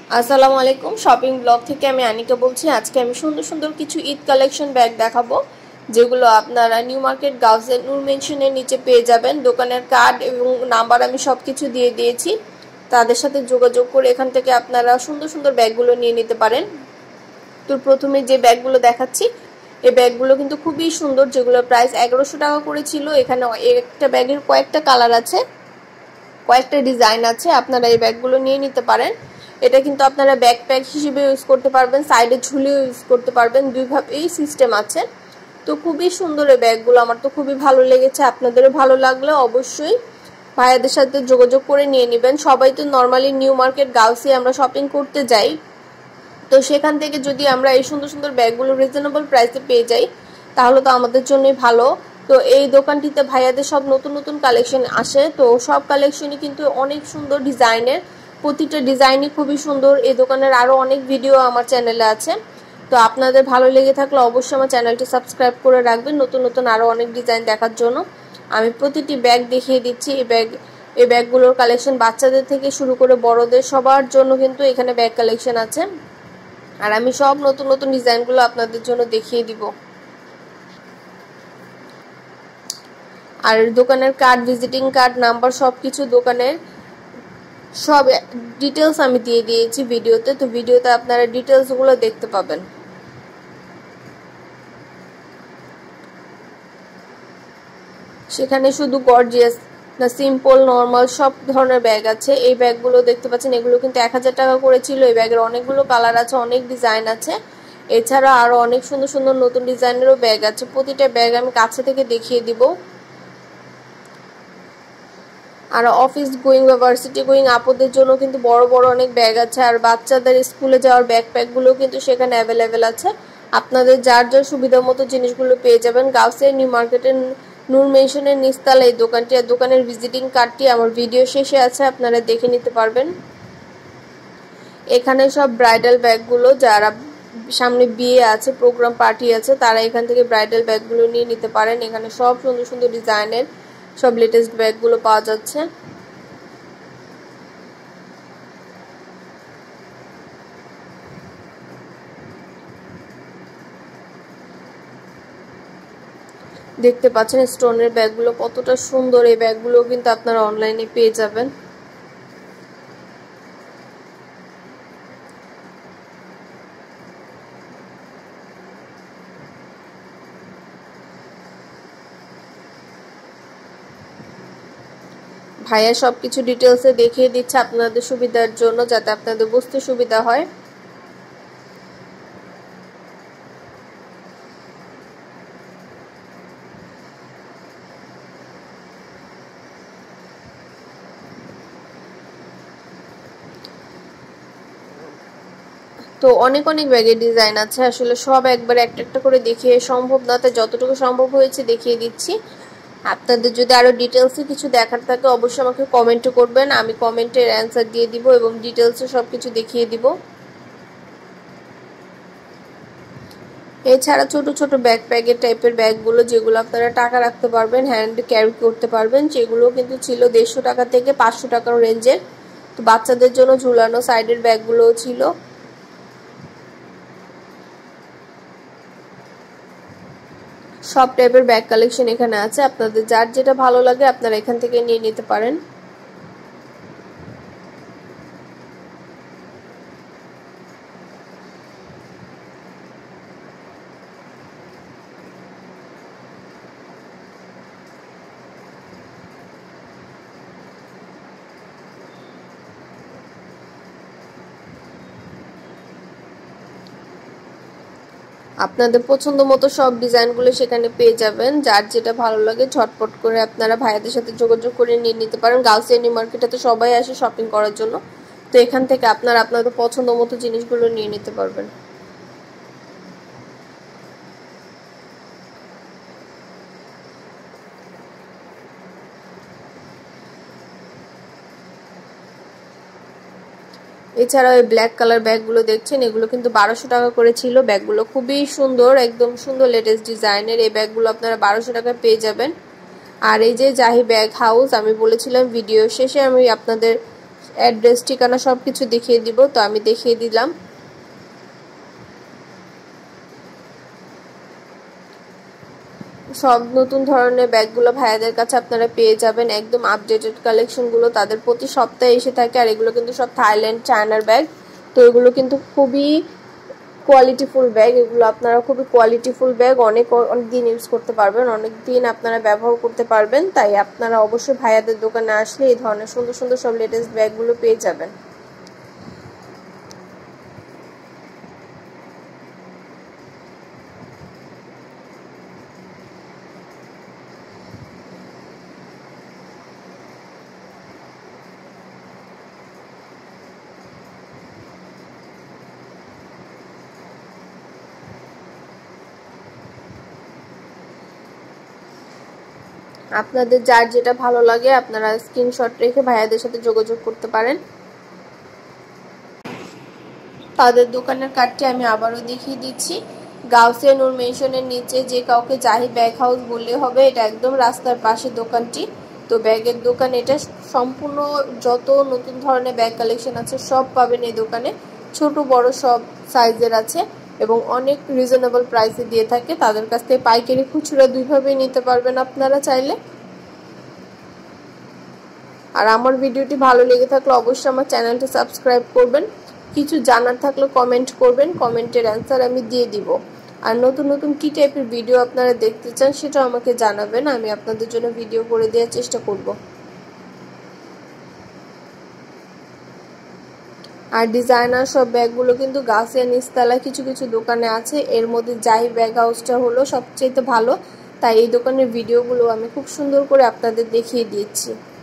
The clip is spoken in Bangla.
আসসালামু আলাইকুম, শপিং ব্লগ থেকে আমি আনিকা বলছি। আজকে আমি সুন্দর সুন্দর কিছু ঈদ কালেকশন ব্যাগ দেখাবো, যেগুলো আপনারা নিউ মার্কেট গাউসের নূর মেনশনের নিচে পেয়ে যাবেন। দোকানের কার্ড এবং নাম্বার আমি সব কিছু দিয়ে দিয়েছি, তাদের সাথে যোগাযোগ করে এখান থেকে আপনারা সুন্দর সুন্দর ব্যাগগুলো নিয়ে নিতে পারেন। তো প্রথমে যে ব্যাগগুলো দেখাচ্ছি, এই ব্যাগগুলো কিন্তু খুবই সুন্দর, যেগুলো প্রাইস 1100 টাকা করে ছিল। এখানে একটা ব্যাগের কয়েকটা কালার আছে, কয়েকটা ডিজাইন আছে, আপনারা এই ব্যাগগুলো নিয়ে নিতে পারেন। এটা কিন্তু আপনারা ব্যাকপ্যাক হিসেবে ইউজ করতে পারবেন, সাইডে ঝুলিয়ে ইউজ করতে পারবেন, দুইভাবেই সিস্টেম আছে। তো খুবই সুন্দর এই ব্যাগগুলো, আমার তো খুবই ভালো লেগেছে। আপনাদেরও ভালো লাগলে অবশ্যই ভাইয়াদের সাথে যোগাযোগ করে নিয়ে নেবেন। সবাই তো নর্মালি নিউ মার্কেট গাউসি আমরা শপিং করতে যাই, তো সেখান থেকে যদি আমরা এই সুন্দর সুন্দর ব্যাগগুলো রিজনেবল প্রাইসে পেয়ে যাই তাহলে তো আমাদের জন্যই ভালো। তো এই দোকানটিতে ভাইয়াদের সব নতুন নতুন কালেকশন আসে, তো সব কালেকশনই কিন্তু অনেক সুন্দর ডিজাইনের, প্রতিটা ডিজাইনই খুবই সুন্দর। এই দোকানের আরও অনেক ভিডিও আমার চ্যানেলে আছে, তো আপনাদের ভালো লেগে থাকলে অবশ্যই আমার চ্যানেলটি সাবস্ক্রাইব করে রাখবেন নতুন নতুন আরও অনেক ডিজাইন দেখার জন্য। আমি প্রতিটি ব্যাগ দেখিয়ে দিচ্ছি। এই ব্যাগগুলোর কালেকশন বাচ্চাদের থেকে শুরু করে বড়দের সবার জন্য কিন্তু এখানে ব্যাগ কালেকশন আছে, আর আমি সব নতুন নতুন ডিজাইনগুলো আপনাদের জন্য দেখিয়ে দিব। আর দোকানের কার্ড, ভিজিটিং কার্ড, নাম্বার সবকিছু দোকানের সব ডিটেলস আমি দিয়ে দিয়েছি ভিডিওতে, তো ভিডিওতে আপনারা ডিটেলসগুলো দেখতে পাবেন। সেখানে শুধু গর্জিয়াস না, সিম্পল, নর্মাল সব ধরনের ব্যাগ আছে। এই ব্যাগগুলো দেখতে পাচ্ছেন, এগুলো কিন্তু 1000 টাকা করে ছিল। এই ব্যাগের অনেকগুলো কালার আছে, অনেক ডিজাইন আছে। এছাড়া আরও অনেক সুন্দর সুন্দর নতুন ডিজাইনেরও ব্যাগ আছে। প্রতিটা ব্যাগ আমি কাছে থেকে দেখিয়ে দিব। আর অফিস গোয়িং বা ভার্সিটি গোয়িং আপুদের জন্য কিন্তু বড় বড় অনেক ব্যাগ আছে, আর বাচ্চাদের স্কুলে যাওয়ার ব্যাকপ্যাকগুলো কিন্তু সেখানে অ্যাভেলেবেল আছে। আপনাদের যার যার সুবিধা মতো জিনিসগুলো পেয়ে যাবেন। গাউসিয়া নিউ মার্কেটের নূর মেনশনের নিচতলা এই দোকানটি, আর দোকানের ভিজিটিং কার্ডটি আমার ভিডিও শেষে আছে, আপনারা দেখে নিতে পারবেন। এখানে সব ব্রাইডাল ব্যাগগুলো, যারা সামনে বিয়ে আছে, প্রোগ্রাম পার্টি আছে, তারা এখান থেকে ব্রাইডাল ব্যাগগুলো নিয়ে নিতে পারেন। এখানে সব সুন্দর সুন্দর ডিজাইনের সব লেটেস্ট ব্যাগগুলো পাওয়া যাচ্ছে। দেখতে পাচ্ছেন স্টোনের ব্যাগগুলো কতটা সুন্দর। এই ব্যাগগুলো কিন্তু আপনারা অনলাইনে পেয়ে যাবেন। ভাইয়া সবকিছু ডিটেলসে দেখিয়ে দিচ্ছে আপনাদের সুবিধার জন্য, যাতে আপনাদের বুঝতে সুবিধা হয়। তো অনেক অনেক ব্যাগের ডিজাইন আছে, আসলে সব একবার একটা একটা করে দেখিয়ে সম্ভব না, তাই যতটুকু সম্ভব হয়েছে দেখিয়ে দিচ্ছি। আপনাদের যদি আরও ডিটেলসে কিছু দেখার থাকে অবশ্যই আমাকে কমেন্টও করবেন, আমি কমেন্টের অ্যান্সার দিয়ে দিব এবং ডিটেলসে সব কিছু দেখিয়ে দিব। এছাড়া ছোট ছোট ব্যাকপ্যাকের টাইপের ব্যাগগুলো, যেগুলো আপনারা টাকা রাখতে পারবেন, হ্যান্ড ক্যারি করতে পারবেন, সেগুলো কিন্তু ছিল 150 টাকা থেকে 500 টাকার রেঞ্জের। তো বাচ্চাদের জন্য ঝুলানো সাইডের ব্যাগগুলোও ছিল। সব টাইপের ব্যাগ কালেকশন এখানে আছে, আপনাদের যার যেটা ভালো লাগে আপনারা এখান থেকে নিয়ে নিতে পারেন। আপনাদের পছন্দ মতো সব ডিজাইনগুলো সেখানে পেয়ে যাবেন। যার যেটা ভালো লাগে ঝটপট করে আপনারা ভাইয়াদের সাথে যোগাযোগ করে নিয়ে নিতে পারেন। গাউসিয়া নিউ মার্কেটে তো সবাই আসে শপিং করার জন্য, তো এখান থেকে আপনারা আপনাদের পছন্দ মতো জিনিসগুলো নিয়ে নিতে পারবেন। এছাড়াও এই ব্ল্যাক কালার ব্যাগগুলো দেখছেন, এগুলো কিন্তু 1200 টাকা করে ছিল। ব্যাগগুলো খুবই সুন্দর, একদম সুন্দর লেটেস্ট ডিজাইনের। এই ব্যাগগুলো আপনারা 1200 টাকায় পেয়ে যাবেন। আর এই যে জাহি ব্যাগ হাউস, আমি বলেছিলাম ভিডিও শেষে আমি আপনাদের অ্যাড্রেস ঠিকানা সবকিছু দেখিয়ে দিব। তো আমি দেখিয়ে দিলাম। সব নতুন ধরনের ব্যাগগুলো ভাইয়াদের কাছে আপনারা পেয়ে যাবেন, একদম আপডেটেড কালেকশনগুলো তাদের প্রতি সপ্তাহে এসে থাকে। আর এগুলো কিন্তু সব থাইল্যান্ড চায়নার ব্যাগ। তো এগুলো কিন্তু খুবই কোয়ালিটিফুল ব্যাগ, এগুলো আপনারা খুবই কোয়ালিটিফুল ব্যাগ, অনেক দিন ইউজ করতে পারবেন, অনেক দিন আপনারা ব্যবহার করতে পারবেন। তাই আপনারা অবশ্যই ভাইয়াদের দোকানে আসলে এই ধরনের সুন্দর সুন্দর সব লেটেস্ট ব্যাগগুলো পেয়ে যাবেন। আপনাদের যার যেটা ভালো লাগে আপনারা স্ক্রিনশট রেখে ভাইয়াদের সাথে যোগাযোগ করতে পারেন। তাদের দোকানের কার্ডটি আমি আবারও দেখিয়ে দিচ্ছি। গাউসিয়া নূর মেনশনের নিচে যে কাউকে জাহি ব্যাগ হাউস বললে হবে, এটা একদম রাস্তার পাশে দোকানটি। তো ব্যাগের দোকান এটা, সম্পূর্ণ যত নতুন ধরনের ব্যাগ কালেকশন আছে সব পাবেন এই দোকানে, ছোট বড় সব সাইজের আছে এবং অনেক রিজনেবল প্রাইসে দিয়ে থাকে। তাদের কাছ থেকে পাইকারি খুচরা দুইভাবেই নিতে পারবেন আপনারা চাইলে। আর আমার ভিডিওটি ভালো লেগে থাকলে অবশ্যই আমার চ্যানেলটি সাবস্ক্রাইব করবেন। কিছু জানার থাকলে কমেন্ট করবেন, কমেন্টের অ্যান্সার আমি দিয়ে দিব। আর নতুন নতুন কী টাইপের ভিডিও আপনারা দেখতে চান সেটা আমাকে জানাবেন, আমি আপনাদের জন্য ভিডিও করে দেওয়ার চেষ্টা করব। আর ডিজাইনার সব ব্যাগগুলো কিন্তু গাউসিয়া নিচতলায় কিছু কিছু দোকানে আছে, এর মধ্যে জাহি ব্যাগ হাউসটা হলো সবচেয়ে ভালো। তাই এই দোকানের ভিডিওগুলো আমি খুব সুন্দর করে আপনাদের দেখিয়ে দিচ্ছি।